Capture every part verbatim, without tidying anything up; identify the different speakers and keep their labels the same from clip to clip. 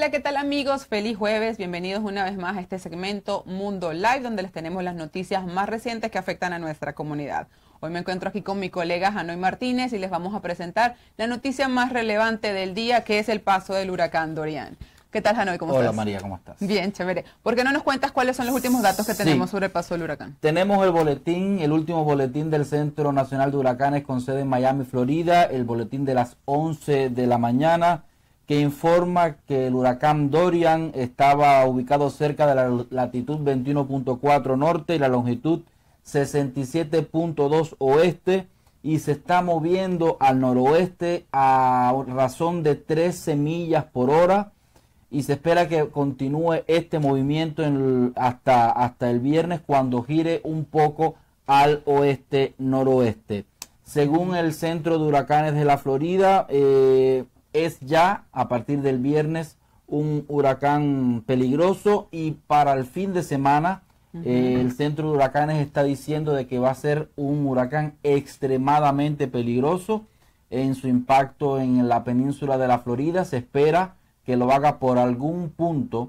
Speaker 1: Hola, ¿qué tal amigos? Feliz jueves, bienvenidos una vez más a este segmento Mundo Live, donde les tenemos las noticias más recientes que afectan a nuestra comunidad. Hoy me encuentro aquí con mi colega Janoy Martínez y les vamos a presentar la noticia más relevante del día, que es el paso del huracán Dorian. ¿Qué tal, Janoy? ¿Cómo
Speaker 2: Hola,
Speaker 1: estás?
Speaker 2: María, ¿cómo estás?
Speaker 1: Bien, chévere. ¿Por qué no nos cuentas cuáles son los últimos datos que tenemos sí. sobre el paso del huracán?
Speaker 2: Tenemos el boletín, el último boletín del Centro Nacional de Huracanes con sede en Miami, Florida, el boletín de las once de la mañana, que informa que el huracán Dorian estaba ubicado cerca de la latitud veintiuno punto cuatro norte y la longitud sesenta y siete punto dos oeste, y se está moviendo al noroeste a razón de trece millas por hora, y se espera que continúe este movimiento en el, hasta, hasta el viernes, cuando gire un poco al oeste-noroeste. Según el Centro de Huracanes de la Florida, eh, es ya a partir del viernes un huracán peligroso, y para el fin de semana uh-huh. eh, el Centro de Huracanes está diciendo de que va a ser un huracán extremadamente peligroso en su impacto en la península de la Florida. Se espera que lo haga por algún punto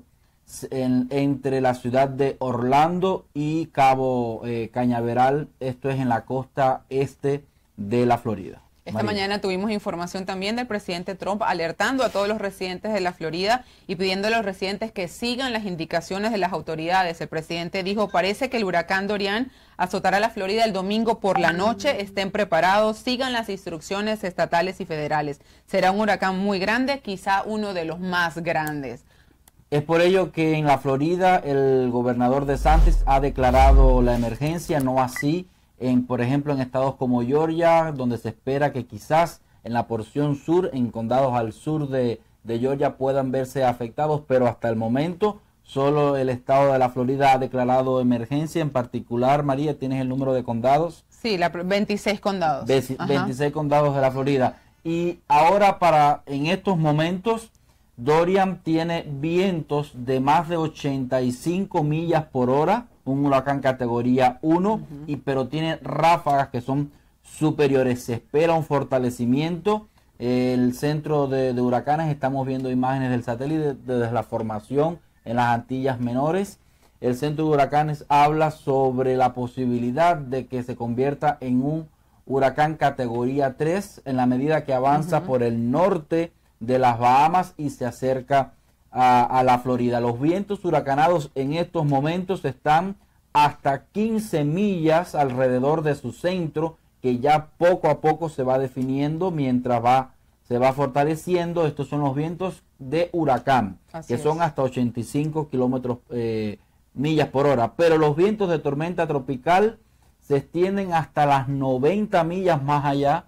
Speaker 2: en, entre la ciudad de Orlando y Cabo eh, Cañaveral. Esto es en la costa este de la Florida.
Speaker 1: Esta María. mañana tuvimos información también del presidente Trump alertando a todos los residentes de la Florida y pidiendo a los residentes que sigan las indicaciones de las autoridades. El presidente dijo: parece que el huracán Dorian azotará la Florida el domingo por la noche. Estén preparados, sigan las instrucciones estatales y federales. Será un huracán muy grande, quizá uno de los más grandes.
Speaker 2: Es por ello que en la Florida el gobernador DeSantis ha declarado la emergencia, no así En, por ejemplo, en estados como Georgia, donde se espera que quizás en la porción sur, en condados al sur de, de Georgia, puedan verse afectados, pero hasta el momento solo el estado de la Florida ha declarado emergencia. En particular, María, ¿tienes el número de condados?
Speaker 1: Sí, la, veintiséis condados.
Speaker 2: veintiséis condados de la Florida. Y ahora, para en estos momentos, Dorian tiene vientos de más de ochenta y cinco millas por hora, un huracán categoría uno, uh-huh. y pero tiene ráfagas que son superiores. Se espera un fortalecimiento. El centro de, de huracanes, estamos viendo imágenes del satélite desde la formación en las Antillas Menores. El centro de huracanes habla sobre la posibilidad de que se convierta en un huracán categoría tres en la medida que avanza uh-huh. por el norte de las Bahamas y se acerca A, a la Florida. Los vientos huracanados en estos momentos están hasta quince millas alrededor de su centro, que ya poco a poco se va definiendo mientras va se va fortaleciendo. Estos son los vientos de huracán, Así que es. son hasta ochenta y cinco kilómetros eh, millas por hora, pero los vientos de tormenta tropical se extienden hasta las noventa millas más allá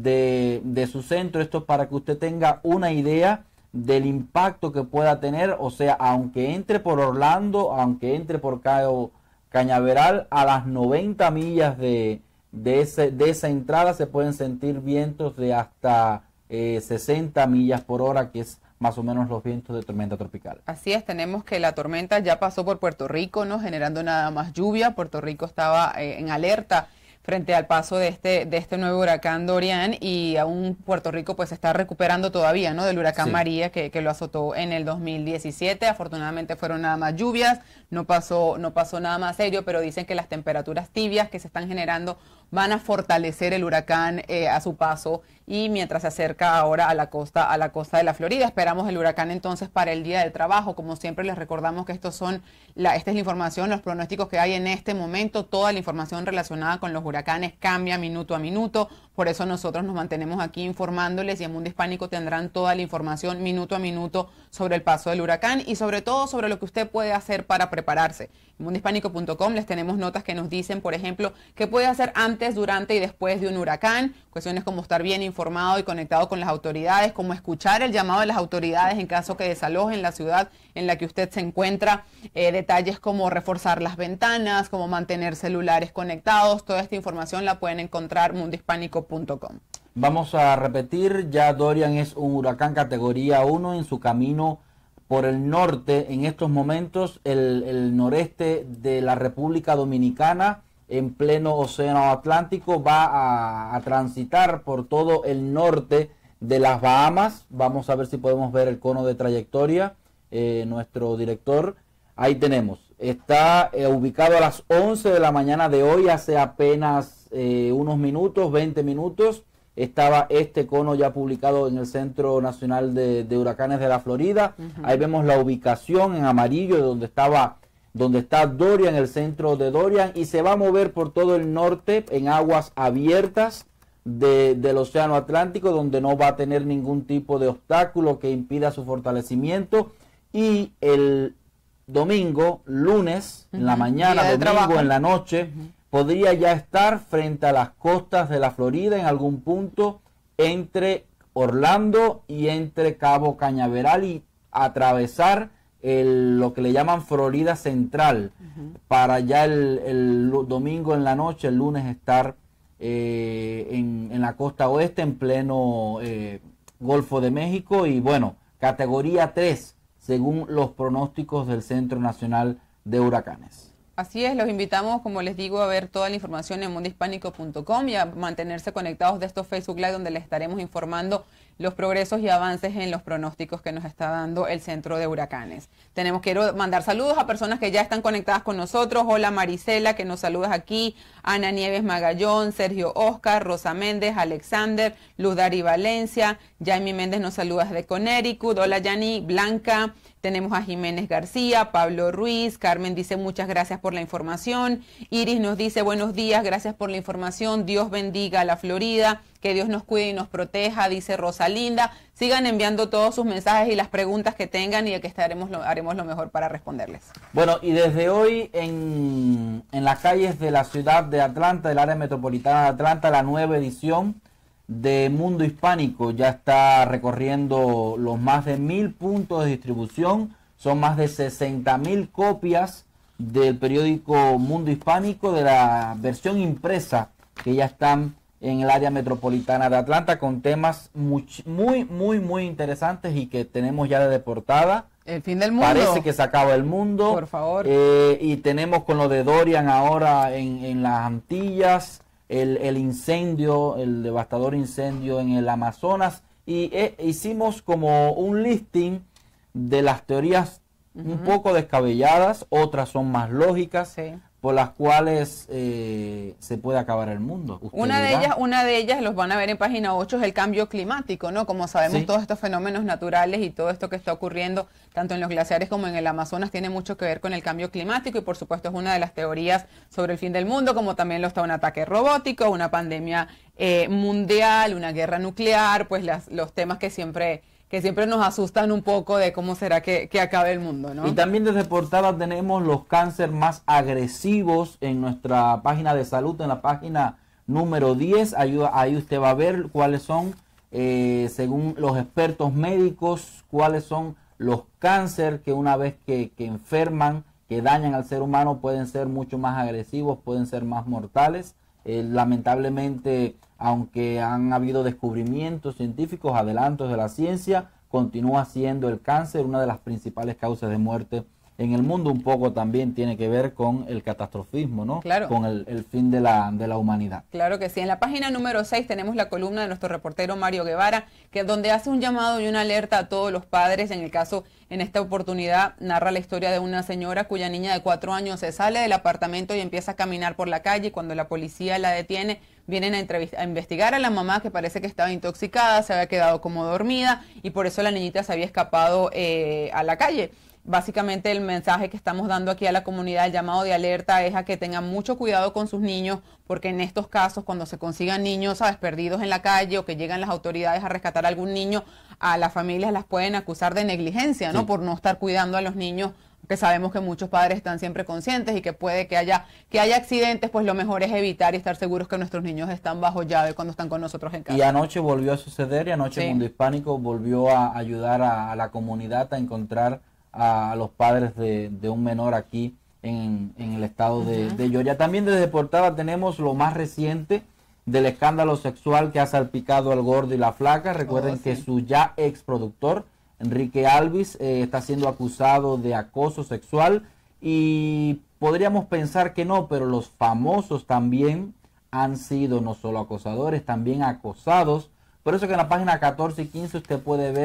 Speaker 2: de, de su centro. Esto es para que usted tenga una idea del impacto que pueda tener. O sea, aunque entre por Orlando, aunque entre por Cabo Cañaveral, a las noventa millas de, de, ese, de esa entrada se pueden sentir vientos de hasta eh, sesenta millas por hora, que es más o menos los vientos de tormenta tropical.
Speaker 1: Así es, tenemos que la tormenta ya pasó por Puerto Rico, ¿no? Generando nada más lluvia. Puerto Rico estaba eh, en alerta frente al paso de este de este nuevo huracán Dorian, y aún Puerto Rico pues se está recuperando todavía, ¿no? Del huracán sí. María que, que lo azotó en el dos mil diecisiete. Afortunadamente fueron nada más lluvias, no pasó no pasó nada más serio, pero dicen que las temperaturas tibias que se están generando van a fortalecer el huracán eh, a su paso, y mientras se acerca ahora a la costa a la costa de la Florida. Esperamos el huracán entonces para el Día del Trabajo. Como siempre les recordamos que estos son la, esta es la información, los pronósticos que hay en este momento. Toda la información relacionada con los huracanes cambia minuto a minuto, por eso nosotros nos mantenemos aquí informándoles, y en Mundo Hispánico tendrán toda la información minuto a minuto sobre el paso del huracán y sobre todo sobre lo que usted puede hacer para prepararse. En mundo hispánico punto com les tenemos notas que nos dicen, por ejemplo, qué puede hacer antes, durante y después de un huracán. Cuestiones como estar bien informado y conectado con las autoridades, como escuchar el llamado de las autoridades en caso que desalojen la ciudad en la que usted se encuentra. Eh, detalles como reforzar las ventanas, como mantener celulares conectados. Toda esta información la pueden encontrar en mundo hispánico punto com.
Speaker 2: Vamos a repetir, ya Dorian es un huracán categoría uno en su camino por el norte. En estos momentos el, el noreste de la República Dominicana, en pleno océano Atlántico, va a, a transitar por todo el norte de las Bahamas. Vamos a ver si podemos ver el cono de trayectoria. eh, nuestro director. Ahí tenemos. Está eh, ubicado a las once de la mañana de hoy, hace apenas eh, unos minutos, veinte minutos. Estaba este cono ya publicado en el Centro Nacional de, de Huracanes de la Florida. Uh-huh. Ahí vemos la ubicación en amarillo de donde estaba, donde está Dorian, el centro de Dorian, y se va a mover por todo el norte en aguas abiertas de, del Océano Atlántico, donde no va a tener ningún tipo de obstáculo que impida su fortalecimiento. Y el domingo, lunes, uh-huh, en la mañana, domingo trabajo. En la noche, uh-huh, podría ya estar frente a las costas de la Florida en algún punto entre Orlando y entre Cabo Cañaveral y atravesar el, lo que le llaman Florida Central, uh-huh, para ya el, el domingo en la noche, el lunes estar eh, en, en la costa oeste en pleno eh, Golfo de México y bueno, categoría tres según los pronósticos del Centro Nacional de Huracanes.
Speaker 1: Así es, los invitamos, como les digo, a ver toda la información en mundo hispánico punto com y a mantenerse conectados de estos Facebook Live donde les estaremos informando los progresos y avances en los pronósticos que nos está dando el Centro de Huracanes. Tenemos que mandar saludos a personas que ya están conectadas con nosotros. Hola Marisela, que nos saludas aquí. Ana Nieves Magallón, Sergio Oscar, Rosa Méndez, Alexander, Luz Dari Valencia, Jaime Méndez nos saluda desde Connecticut. Hola Yani, Blanca. Tenemos a Jiménez García, Pablo Ruiz, Carmen dice muchas gracias por la información, Iris nos dice buenos días, gracias por la información, Dios bendiga a la Florida, que Dios nos cuide y nos proteja, dice Rosalinda. Sigan enviando todos sus mensajes y las preguntas que tengan y de que estaremos lo, haremos lo mejor para responderles.
Speaker 2: Bueno, y desde hoy en, en las calles de la ciudad de Atlanta, del área metropolitana de Atlanta, la nueva edición de Mundo Hispánico ya está recorriendo los más de mil puntos de distribución. Son más de sesenta mil copias del periódico Mundo Hispánico, de la versión impresa, que ya están en el área metropolitana de Atlanta, con temas muy, muy, muy, muy interesantes y que tenemos ya de portada.
Speaker 1: El fin del mundo.
Speaker 2: Parece que se acaba el mundo.
Speaker 1: Por favor.
Speaker 2: Eh, y tenemos con lo de Dorian ahora en, en las Antillas. El, el incendio, el devastador incendio en el Amazonas, y eh, hicimos como un listing de las teorías uh-huh, un poco descabelladas, otras son más lógicas, sí, por las cuales eh, se puede acabar el mundo.
Speaker 1: Una de ellas, una de ellas, los van a ver en página ocho, es el cambio climático, ¿no? Como sabemos, sí, todos estos fenómenos naturales y todo esto que está ocurriendo, tanto en los glaciares como en el Amazonas, tiene mucho que ver con el cambio climático y por supuesto es una de las teorías sobre el fin del mundo, como también lo está un ataque robótico, una pandemia eh, mundial, una guerra nuclear, pues las, los temas que siempre... que siempre nos asustan un poco de cómo será que, que acabe el mundo, ¿no?
Speaker 2: Y también desde portada tenemos los cánceres más agresivos en nuestra página de salud, en la página número diez. Ahí, ahí usted va a ver cuáles son, eh, según los expertos médicos, cuáles son los cánceres que una vez que, que enferman, que dañan al ser humano, pueden ser mucho más agresivos, pueden ser más mortales. Eh, lamentablemente, aunque han habido descubrimientos científicos, adelantos de la ciencia, continúa siendo el cáncer una de las principales causas de muerte en el mundo. Un poco también tiene que ver con el catastrofismo, ¿no?
Speaker 1: Claro.
Speaker 2: Con el, el fin de la, de la humanidad.
Speaker 1: Claro que sí. En la página número seis tenemos la columna de nuestro reportero Mario Guevara, que donde hace un llamado y una alerta a todos los padres. En el caso, en esta oportunidad, narra la historia de una señora cuya niña de cuatro años se sale del apartamento y empieza a caminar por la calle. Cuando la policía la detiene, vienen a, a investigar a la mamá, que parece que estaba intoxicada, se había quedado como dormida y por eso la niñita se había escapado eh, a la calle. Básicamente el mensaje que estamos dando aquí a la comunidad, el llamado de alerta, es a que tengan mucho cuidado con sus niños, porque en estos casos, cuando se consigan niños, ¿sabes?, perdidos en la calle o que llegan las autoridades a rescatar a algún niño, a las familias las pueden acusar de negligencia, ¿no? Sí. Por no estar cuidando a los niños, que sabemos que muchos padres están siempre conscientes y que puede que haya, que haya accidentes, pues lo mejor es evitar y estar seguros que nuestros niños están bajo llave cuando están con nosotros en casa.
Speaker 2: Y anoche volvió a suceder y anoche sí. Mundo Hispánico volvió a ayudar a, a la comunidad a encontrar a los padres de, de un menor aquí en, en el estado de, uh-huh. de Georgia. También desde portada tenemos lo más reciente del escándalo sexual que ha salpicado al gordo y la flaca. Recuerden oh, sí. que su ya ex productor, Enrique Alvis, eh, está siendo acusado de acoso sexual y podríamos pensar que no, pero los famosos también han sido no solo acosadores, también acosados. Por eso que en la página catorce y quince usted puede ver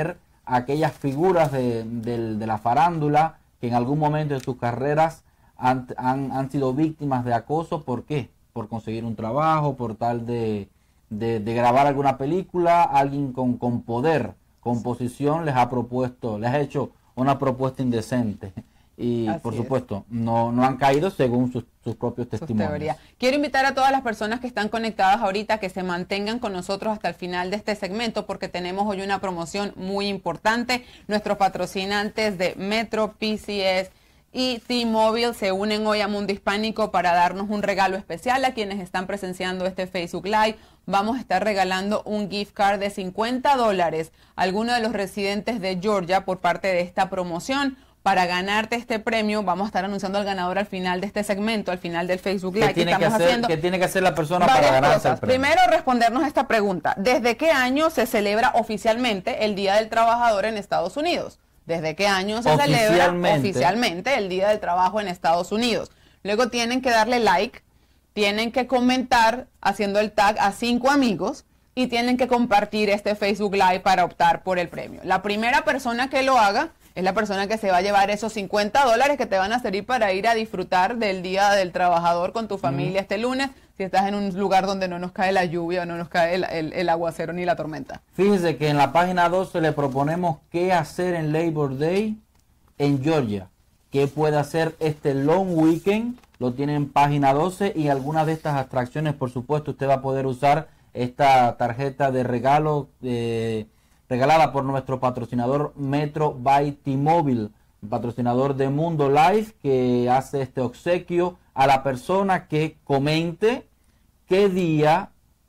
Speaker 2: a aquellas figuras de, de, de la farándula que en algún momento de sus carreras han, han, han sido víctimas de acoso. ¿Por qué? Por conseguir un trabajo, por tal de, de, de grabar alguna película. Alguien con, con poder, con posición, les ha propuesto, les ha hecho una propuesta indecente. Y Así por supuesto, no, no han caído según sus, sus propios sus testimonios. Teorías.
Speaker 1: Quiero invitar a todas las personas que están conectadas ahorita que se mantengan con nosotros hasta el final de este segmento, porque tenemos hoy una promoción muy importante. Nuestros patrocinantes de Metro, P C S y T-Mobile se unen hoy a Mundo Hispánico para darnos un regalo especial a quienes están presenciando este Facebook Live. Vamos a estar regalando un gift card de cincuenta dólares a alguno de los residentes de Georgia por parte de esta promoción. Para ganarte este premio, vamos a estar anunciando al ganador al final de este segmento, al final del Facebook Live.
Speaker 2: ¿Qué tiene, que, que, hacer, haciendo? ¿Qué tiene que hacer la persona para ganarse el premio?
Speaker 1: Primero, respondernos esta pregunta. ¿Desde qué año se celebra oficialmente el Día del Trabajador en Estados Unidos? ¿Desde qué año se celebra oficialmente el Día del Trabajo en Estados Unidos? Luego tienen que darle like, tienen que comentar haciendo el tag a cinco amigos y tienen que compartir este Facebook Live para optar por el premio. La primera persona que lo haga es la persona que se va a llevar esos cincuenta dólares que te van a servir para ir a disfrutar del Día del Trabajador con tu familia mm. este lunes, si estás en un lugar donde no nos cae la lluvia o no nos cae el, el, el aguacero ni la tormenta.
Speaker 2: Fíjense que en la página doce le proponemos qué hacer en Labor Day en Georgia. ¿Qué puede hacer este long weekend? Lo tiene en página doce y algunas de estas atracciones, por supuesto, usted va a poder usar esta tarjeta de regalo de... regalada por nuestro patrocinador Metro by T-Mobile, patrocinador de Mundo Live, que hace este obsequio a la persona que comente qué día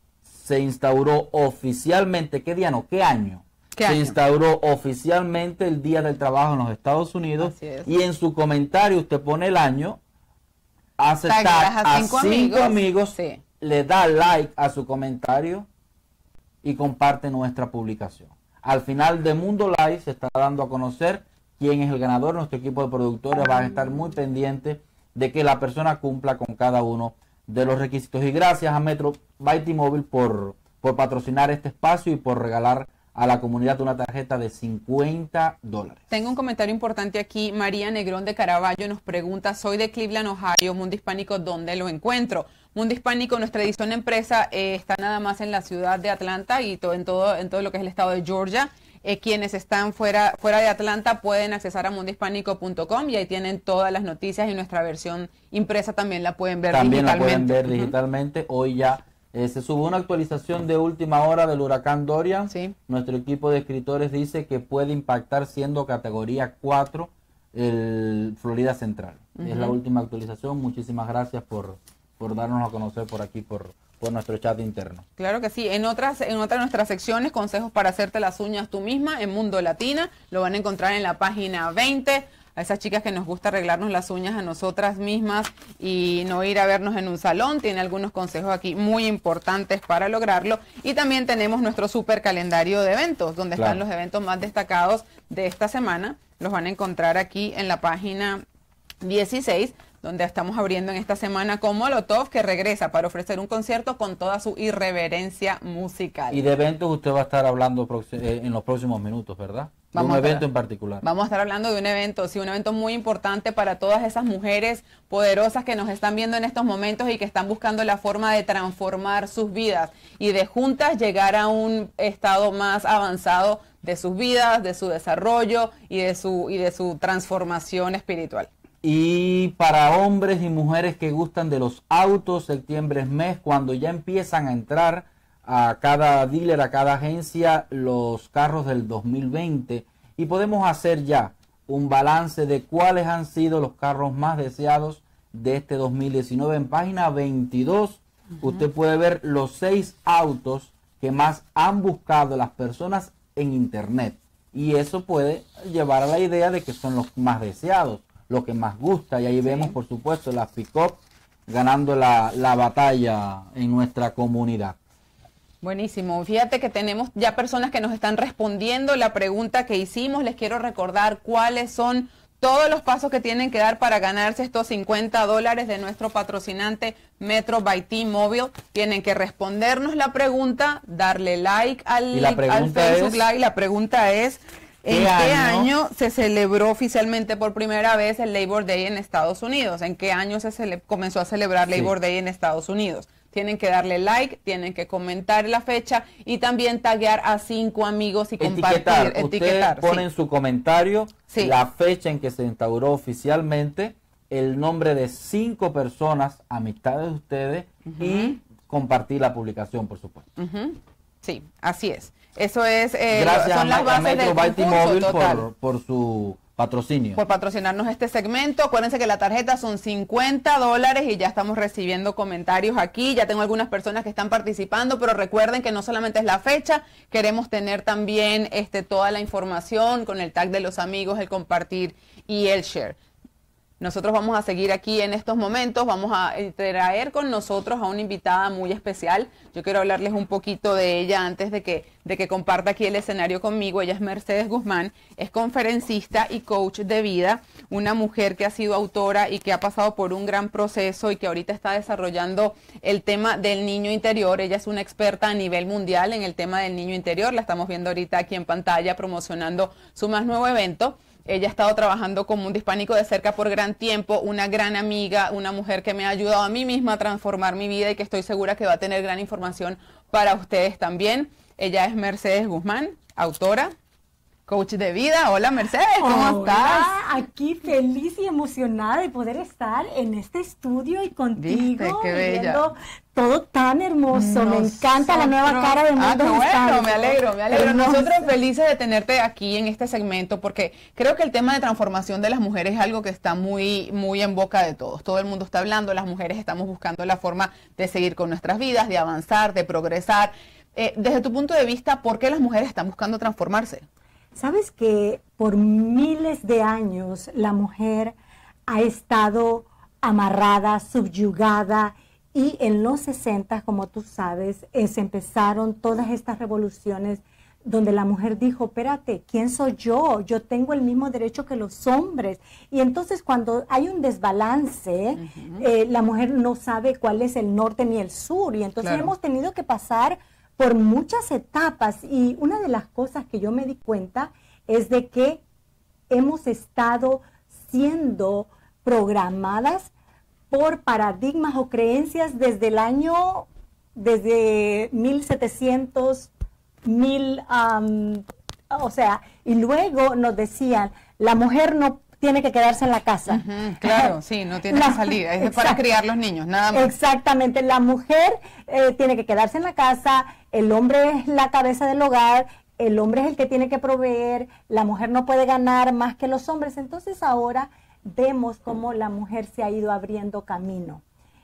Speaker 2: se instauró oficialmente, qué día no, qué año, ¿Qué se año? instauró oficialmente el Día del Trabajo en los Estados Unidos. Y en su comentario usted pone el año, hace tag a cinco, a cinco amigos, amigos sí. le da like a su comentario y comparte nuestra publicación. Al final de Mundo Live se está dando a conocer quién es el ganador. Nuestro equipo de productores va a estar muy pendiente de que la persona cumpla con cada uno de los requisitos. Y gracias a Metro by T-Mobile por, por patrocinar este espacio y por regalar a la comunidad una tarjeta de cincuenta dólares.
Speaker 1: Tengo un comentario importante aquí. María Negrón de Caraballo nos pregunta: soy de Cleveland, Ohio, Mundo Hispánico, ¿dónde lo encuentro? Mundo Hispánico, nuestra edición empresa, eh, está nada más en la ciudad de Atlanta y todo, en, todo, en todo lo que es el estado de Georgia. Eh, quienes están fuera, fuera de Atlanta pueden accesar a mundo hispánico punto com y ahí tienen todas las noticias, y nuestra versión impresa también la pueden ver
Speaker 2: también
Speaker 1: digitalmente.
Speaker 2: También la pueden ver digitalmente. Uh-huh. Hoy ya eh, se subió una actualización de última hora del huracán Dorian.
Speaker 1: Sí.
Speaker 2: Nuestro equipo de escritores dice que puede impactar siendo categoría cuatro el Florida Central. Uh-huh. Es la última actualización. Muchísimas gracias por... por darnos a conocer por aquí, por, por nuestro chat interno.
Speaker 1: Claro que sí. En otras, en otras de nuestras secciones, consejos para hacerte las uñas tú misma, en Mundo Latina, lo van a encontrar en la página veinte. A esas chicas que nos gusta arreglarnos las uñas a nosotras mismas y no ir a vernos en un salón, tiene algunos consejos aquí muy importantes para lograrlo. Y también tenemos nuestro super calendario de eventos, donde claro. están los eventos más destacados de esta semana. Los van a encontrar aquí en la página dieciséis, donde estamos abriendo en esta semana con Molotov, que regresa para ofrecer un concierto con toda su irreverencia musical.
Speaker 2: Y de eventos usted va a estar hablando en los próximos minutos, ¿verdad? De un evento en particular.
Speaker 1: Vamos a estar hablando de un evento, sí, un evento muy importante para todas esas mujeres poderosas que nos están viendo en estos momentos y que están buscando la forma de transformar sus vidas y de juntas llegar a un estado más avanzado de sus vidas, de su desarrollo y de su, y de su transformación espiritual.
Speaker 2: Y para hombres y mujeres que gustan de los autos, septiembre es mes cuando ya empiezan a entrar a cada dealer, a cada agencia, los carros del dos mil veinte. Y podemos hacer ya un balance de cuáles han sido los carros más deseados de este dos mil diecinueve. En página veintidós, uh-huh. usted puede ver los seis autos que más han buscado las personas en internet. Y eso puede llevar a la idea de que son los más deseados, lo que más gusta. Y ahí sí. vemos, por supuesto, las pick-up ganando la, la batalla en nuestra comunidad.
Speaker 1: Buenísimo. Fíjate que tenemos ya personas que nos están respondiendo la pregunta que hicimos. Les quiero recordar cuáles son todos los pasos que tienen que dar para ganarse estos cincuenta dólares de nuestro patrocinante Metro by T-Mobile. Tienen que respondernos la pregunta, darle like al, al Facebook Live. La pregunta es, ¿En qué año? año se celebró oficialmente por primera vez el Labor Day en Estados Unidos? ¿En qué año se cele- comenzó a celebrar sí. Labor Day en Estados Unidos? Tienen que darle like, tienen que comentar la fecha y también taguear a cinco amigos y
Speaker 2: etiquetar.
Speaker 1: compartir,
Speaker 2: Usted
Speaker 1: etiquetar.
Speaker 2: Pone
Speaker 1: sí.
Speaker 2: en su comentario
Speaker 1: sí.
Speaker 2: la fecha en que se instauró oficialmente, el nombre de cinco personas, amistades de ustedes, uh-huh. y compartir la publicación, por supuesto.
Speaker 1: Uh-huh. Sí, así es. Eso es, eh,
Speaker 2: Gracias
Speaker 1: son las
Speaker 2: a
Speaker 1: bases del
Speaker 2: concurso, por, por su patrocinio.
Speaker 1: Por patrocinarnos este segmento. Acuérdense que la tarjeta son cincuenta dólares y ya estamos recibiendo comentarios aquí. Ya tengo algunas personas que están participando, pero recuerden que no solamente es la fecha, queremos tener también este, toda la información con el tag de los amigos, el compartir y el share. Nosotros vamos a seguir aquí en estos momentos, vamos a traer con nosotros a una invitada muy especial. Yo quiero hablarles un poquito de ella antes de que, de que comparta aquí el escenario conmigo. Ella es Mercedes Guzmán, es conferencista y coach de vida, una mujer que ha sido autora y que ha pasado por un gran proceso y que ahorita está desarrollando el tema del niño interior. Ella es una experta a nivel mundial en el tema del niño interior, la estamos viendo ahorita aquí en pantalla promocionando su más nuevo evento. Ella ha estado trabajando como un hispánico de cerca por gran tiempo, una gran amiga, una mujer que me ha ayudado a mí misma a transformar mi vida y que estoy segura que va a tener gran información para ustedes también. Ella es Mercedes Guzmán, autora, coach de vida. Hola Mercedes, ¿cómo
Speaker 3: Hola,
Speaker 1: estás?
Speaker 3: Aquí feliz y emocionada de poder estar en este estudio y contigo.
Speaker 1: ¿Viste? Qué bella.
Speaker 3: Viendo todo tan hermoso.
Speaker 1: Nosotros,
Speaker 3: me encanta la nueva cara de Mundo
Speaker 1: Ah, qué bueno,
Speaker 3: Hispánico.
Speaker 1: me alegro, me alegro.
Speaker 3: Hermoso.
Speaker 1: Nosotros felices de tenerte aquí en este segmento porque creo que el tema de transformación de las mujeres es algo que está muy, muy en boca de todos. Todo el mundo está hablando, las mujeres estamos buscando la forma de seguir con nuestras vidas, de avanzar, de progresar. Eh, desde tu punto de vista, ¿por qué las mujeres están buscando transformarse?
Speaker 3: Sabes que por miles de años la mujer ha estado amarrada, subyugada, y en los sesenta, como tú sabes, eh, se empezaron todas estas revoluciones donde la mujer dijo, espérate, ¿quién soy yo? Yo tengo el mismo derecho que los hombres. Y entonces cuando hay un desbalance, uh-huh. eh, la mujer no sabe cuál es el norte ni el sur. Y entonces claro. hemos tenido que pasar por muchas etapas. Y una de las cosas que yo me di cuenta es de que hemos estado siendo programadas por paradigmas o creencias desde el año, desde mil setecientos, mil, um, o sea, y luego nos decían, la mujer no tiene que quedarse en la casa.
Speaker 1: Uh-huh, claro, sí, no tiene la, que salir, es exacto, para criar los niños, nada más.
Speaker 3: Exactamente, la mujer eh, tiene que quedarse en la casa, el hombre es la cabeza del hogar, el hombre es el que tiene que proveer, la mujer no puede ganar más que los hombres. Entonces ahora vemos cómo la mujer se ha ido abriendo camino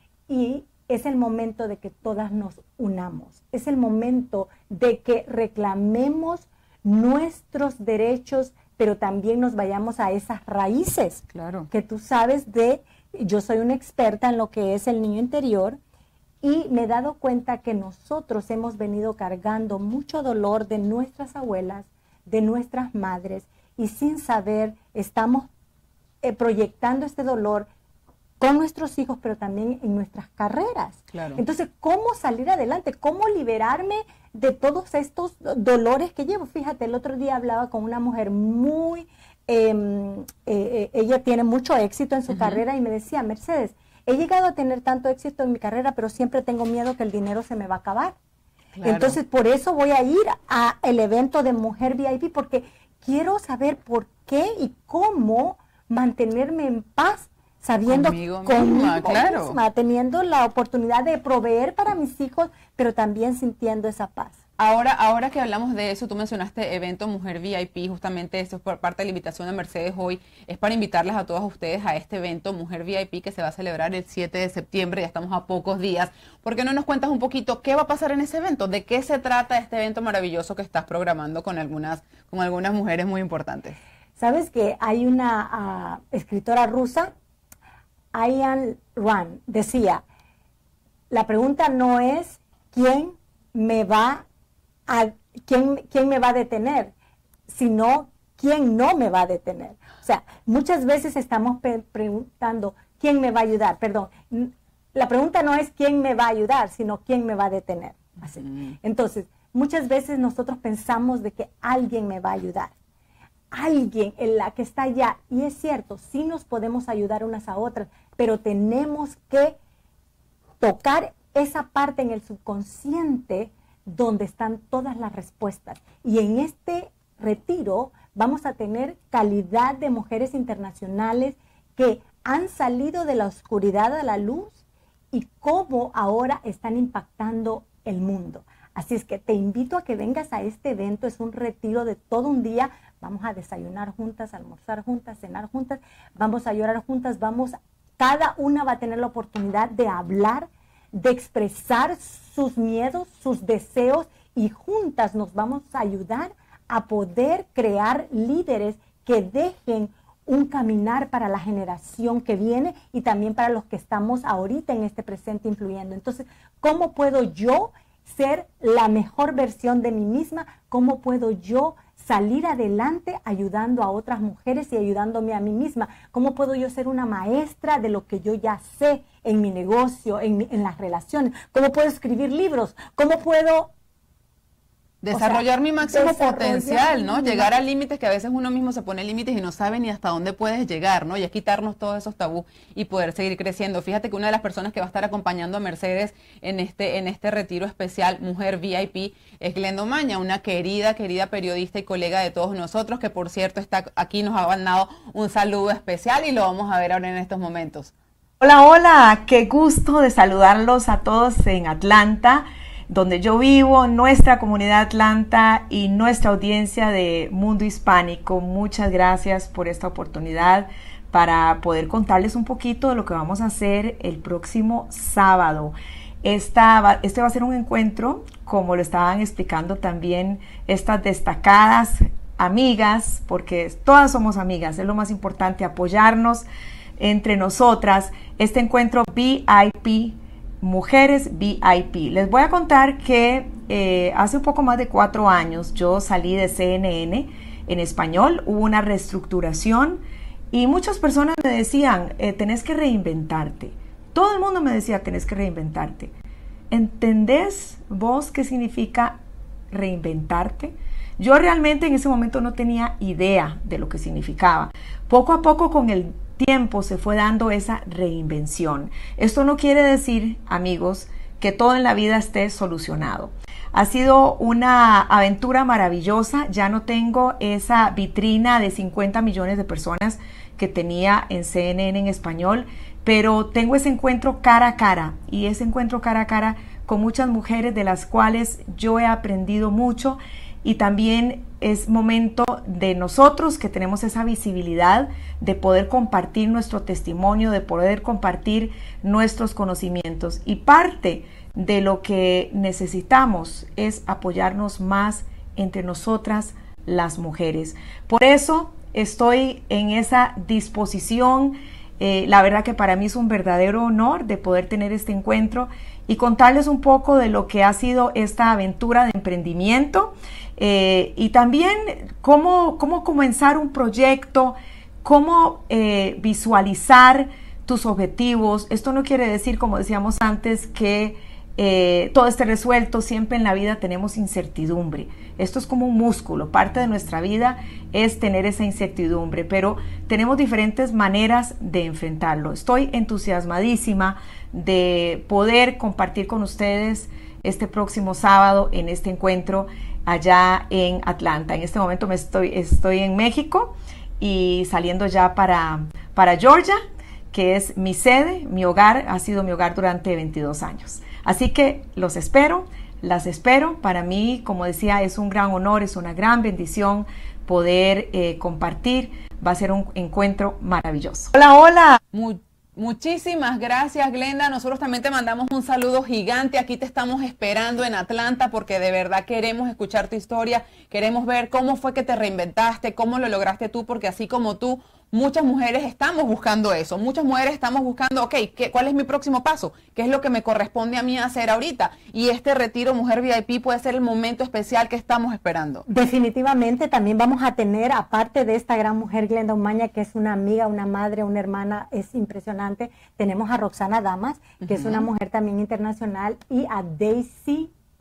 Speaker 3: y es el momento de que todas nos unamos, es el momento de que reclamemos nuestros derechos, pero también nos vayamos a esas raíces,
Speaker 1: claro,
Speaker 3: que tú sabes de, yo soy una experta en lo que es el niño interior y me he dado cuenta que nosotros hemos venido cargando mucho dolor de nuestras abuelas, de nuestras madres y sin saber estamos Eh, proyectando este dolor con nuestros hijos, pero también en nuestras carreras.
Speaker 1: Claro.
Speaker 3: Entonces, ¿cómo salir adelante? ¿Cómo liberarme de todos estos dolores que llevo? Fíjate, el otro día hablaba con una mujer muy, eh, eh, ella tiene mucho éxito en su uh-huh. carrera y me decía, Mercedes, he llegado a tener tanto éxito en mi carrera, pero siempre tengo miedo que el dinero se me va a acabar. Claro. Entonces, por eso voy a ir al evento de Mujer V I P, porque quiero saber por qué y cómo mantenerme en paz, sabiendo
Speaker 1: conmigo,
Speaker 3: conmigo
Speaker 1: misma, claro.
Speaker 3: misma, teniendo la oportunidad de proveer para mis hijos, pero también sintiendo esa paz.
Speaker 1: Ahora, ahora que hablamos de eso, tú mencionaste evento Mujer V I P, justamente eso es por parte de la invitación de Mercedes hoy, es para invitarlas a todas ustedes a este evento Mujer V I P que se va a celebrar el siete de septiembre, ya estamos a pocos días. ¿Por qué no nos cuentas un poquito qué va a pasar en ese evento? ¿De qué se trata este evento maravilloso que estás programando con algunas, con algunas mujeres muy importantes?
Speaker 3: Sabes que hay una uh, escritora rusa, Ayn Rand, decía, la pregunta no es quién me va a, quién, quién me va a detener, sino quién no me va a detener. O sea, muchas veces estamos preguntando quién me va a ayudar, perdón, la pregunta no es quién me va a ayudar, sino quién me va a detener. Así. Mm. Entonces, muchas veces nosotros pensamos de que alguien me va a ayudar. alguien en la que está allá. Y es cierto, sí nos podemos ayudar unas a otras, pero tenemos que tocar esa parte en el subconsciente donde están todas las respuestas. Y en este retiro vamos a tener calidad de mujeres internacionales que han salido de la oscuridad a la luz y cómo ahora están impactando el mundo. Así es que te invito a que vengas a este evento. Es un retiro de todo un día. Vamos a desayunar juntas, almorzar juntas, cenar juntas, vamos a llorar juntas, vamos, cada una va a tener la oportunidad de hablar, de expresar sus miedos, sus deseos, y juntas nos vamos a ayudar a poder crear líderes que dejen un caminar para la generación que viene y también para los que estamos ahorita en este presente influyendo. Entonces, ¿cómo puedo yo ser la mejor versión de mí misma? ¿Cómo puedo yo salir adelante ayudando a otras mujeres y ayudándome a mí misma? ¿Cómo puedo yo ser una maestra de lo que yo ya sé en mi negocio, en, mi, en las relaciones? ¿Cómo puedo escribir libros? ¿Cómo puedo
Speaker 1: desarrollar, o sea, mi máximo
Speaker 3: desarrollar
Speaker 1: potencial, ¿no?
Speaker 3: mi
Speaker 1: Llegar a límites que a veces uno mismo se pone límites y no sabe ni hasta dónde puedes llegar, ¿no? Y es quitarnos todos esos tabús y poder seguir creciendo. Fíjate que una de las personas que va a estar acompañando a Mercedes en este, en este retiro especial, Mujer V I P, es Glenda Omaña, una querida, querida periodista y colega de todos nosotros, que por cierto está aquí, nos ha mandado un saludo especial y lo vamos a ver ahora en estos momentos.
Speaker 4: Hola, hola, qué gusto de saludarlos a todos en Atlanta, donde yo vivo, nuestra comunidad Atlanta y nuestra audiencia de Mundo Hispánico. Muchas gracias por esta oportunidad para poder contarles un poquito de lo que vamos a hacer el próximo sábado. Esta, este va a ser un encuentro, como lo estaban explicando también estas destacadas amigas, porque todas somos amigas, es lo más importante, apoyarnos entre nosotras. Este encuentro V I P, Mujeres V I P. Les voy a contar que eh, hace un poco más de cuatro años yo salí de C N N en español, hubo una reestructuración y muchas personas me decían, eh, tenés que reinventarte. Todo el mundo me decía, tenés que reinventarte. ¿Entendés vos qué significa reinventarte? Yo realmente en ese momento no tenía idea de lo que significaba. Poco a poco con el tiempo se fue dando esa reinvención. Esto no quiere decir, amigos, que todo en la vida esté solucionado. Ha sido una aventura maravillosa. Ya no tengo esa vitrina de cincuenta millones de personas que tenía en C N N en español, pero tengo ese encuentro cara a cara, y ese encuentro cara a cara con muchas mujeres de las cuales yo he aprendido mucho. Y también es momento de nosotros que tenemos esa visibilidad de poder compartir nuestro testimonio, de poder compartir nuestros conocimientos. Y parte de lo que necesitamos es apoyarnos más entre nosotras las mujeres. Por eso estoy en esa disposición. Eh, la verdad que para mí es un verdadero honor de poder tener este encuentro y contarles un poco de lo que ha sido esta aventura de emprendimiento. Eh, y también cómo, cómo comenzar un proyecto, cómo eh, visualizar tus objetivos. Esto no quiere decir, como decíamos antes, que eh, todo esté resuelto. Siempre en la vida tenemos incertidumbre. Esto es como un músculo. Parte de nuestra vida es tener esa incertidumbre, pero tenemos diferentes maneras de enfrentarlo. Estoy entusiasmadísima de poder compartir con ustedes este próximo sábado en este encuentro allá en Atlanta. En este momento me estoy, estoy en México y saliendo ya para, para Georgia, que es mi sede, mi hogar, ha sido mi hogar durante veintidós años. Así que los espero, las espero. Para mí, como decía, es un gran honor, es una gran bendición poder eh, compartir. Va a ser un encuentro maravilloso. Hola, hola.
Speaker 1: Muy Muchísimas gracias, Glenda. Nosotros también te mandamos un saludo gigante. Aquí te estamos esperando en Atlanta porque de verdad queremos escuchar tu historia. Queremos ver cómo fue que te reinventaste, cómo lo lograste tú, porque así como tú, muchas mujeres estamos buscando eso. Muchas mujeres estamos buscando, ok, ¿qué, ¿cuál es mi próximo paso? ¿Qué es lo que me corresponde a mí hacer ahorita? Y este retiro Mujer V I P puede ser el momento especial que estamos esperando.
Speaker 3: Definitivamente también vamos a tener, aparte de esta gran mujer Glenda Omaña, que es una amiga, una madre, una hermana, es impresionante. Tenemos a Roxana Damas, que uh-huh. es una mujer también internacional, y a Daisy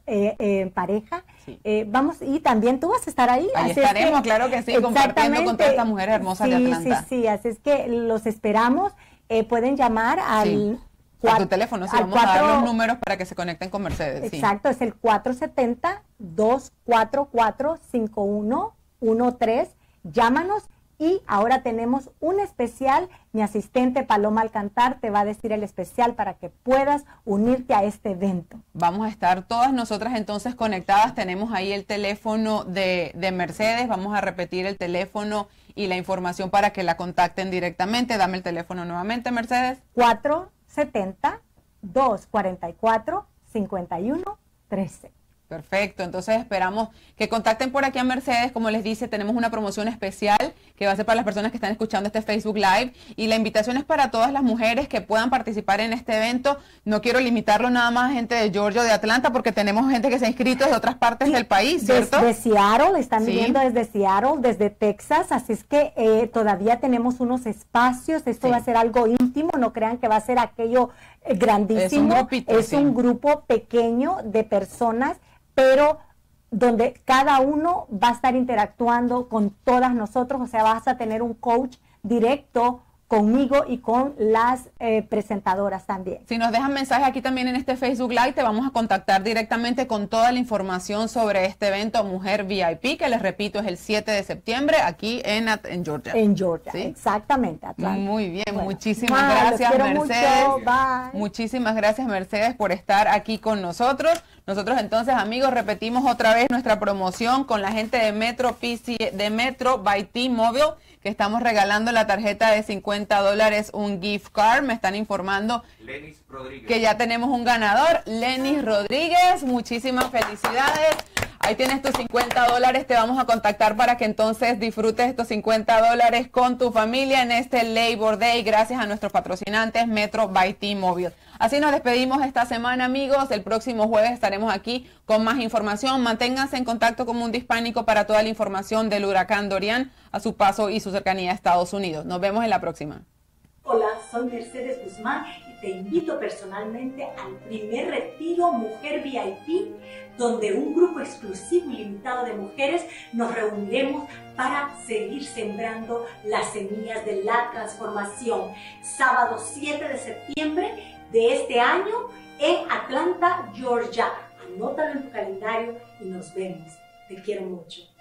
Speaker 3: eh, eh, en pareja.
Speaker 1: Sí.
Speaker 3: Eh, vamos, y también tú vas a estar ahí.
Speaker 1: Ahí
Speaker 3: así es
Speaker 1: estaremos,
Speaker 3: que-
Speaker 1: claro que sí, compartiendo con todas estas mujeres hermosas
Speaker 3: sí,
Speaker 1: de Atlanta.
Speaker 3: Sí, sí, así es que los esperamos. Eh, pueden llamar al...
Speaker 1: Sí. A
Speaker 3: cuatro-
Speaker 1: tu teléfono, sí,
Speaker 3: al
Speaker 1: vamos a dar
Speaker 3: cuatro-
Speaker 1: los números para que se conecten con Mercedes. Sí.
Speaker 3: Exacto, es el cuatro siete cero, dos cuatro cuatro, cinco uno uno tres. Llámanos y ahora tenemos un especial. Mi asistente Paloma Alcantar te va a decir el especial para que puedas unirte a este evento.
Speaker 1: Vamos a estar todas nosotras entonces conectadas. Tenemos ahí el teléfono de, de Mercedes. Vamos a repetir el teléfono y la información para que la contacten directamente. Dame el teléfono nuevamente, Mercedes.
Speaker 3: cuatro siete cero, dos cuatro cuatro, cinco uno uno tres.
Speaker 1: Perfecto, entonces esperamos que contacten por aquí a Mercedes. Como les dice, tenemos una promoción especial que va a ser para las personas que están escuchando este Facebook Live, y la invitación es para todas las mujeres que puedan participar en este evento. No quiero limitarlo nada más a gente de Georgia o de Atlanta, porque tenemos gente que se ha inscrito de otras partes del país, ¿cierto?
Speaker 3: Desde Seattle, están
Speaker 1: Sí.
Speaker 3: viniendo desde Seattle, desde Texas, así es que eh, todavía tenemos unos espacios. Esto
Speaker 1: Sí.
Speaker 3: va a ser algo íntimo, no crean que va a ser aquello eh, grandísimo.
Speaker 1: Es un grupito,
Speaker 3: Es
Speaker 1: sí.
Speaker 3: un grupo pequeño de personas, pero donde cada uno va a estar interactuando con todas nosotros, o sea, vas a tener un coach directo conmigo y con las eh, presentadoras también.
Speaker 1: Si nos dejan mensajes aquí también en este Facebook Live, te vamos a contactar directamente con toda la información sobre este evento Mujer V I P, que les repito es el siete de septiembre aquí en, At- en Georgia.
Speaker 3: En Georgia,
Speaker 1: ¿Sí?
Speaker 3: exactamente. Atlanta.
Speaker 1: Muy bien,
Speaker 3: Bueno,
Speaker 1: muchísimas
Speaker 3: bye, los
Speaker 1: gracias,
Speaker 3: quiero
Speaker 1: Mercedes.
Speaker 3: mucho, bye.
Speaker 1: Muchísimas gracias, Mercedes, por estar aquí con nosotros. Nosotros entonces, amigos, repetimos otra vez nuestra promoción con la gente de Metro P C, de Metro by T-Mobile, que estamos regalando la tarjeta de cincuenta dólares, un gift card. Me están informando
Speaker 5: Lenis Rodríguez.
Speaker 1: que ya tenemos un ganador, Lenis Rodríguez. Muchísimas felicidades. Ahí tienes tus cincuenta dólares. Te vamos a contactar para que entonces disfrutes estos cincuenta dólares con tu familia en este Labor Day, gracias a nuestros patrocinantes Metro by T-Mobile. Así nos despedimos esta semana, amigos. El próximo jueves estaremos aquí con más información. Manténganse en contacto con Mundo Hispánico para toda la información del huracán Dorian a su paso y su cercanía a Estados Unidos. Nos vemos en la próxima.
Speaker 6: Hola, soy Mercedes Guzmán y te invito personalmente al primer retiro Mujer V I P, donde un grupo exclusivo y limitado de mujeres nos reuniremos para seguir sembrando las semillas de la transformación. Sábado siete de septiembre de este año en Atlanta, Georgia. Anótalo en tu calendario y nos vemos. Te quiero mucho.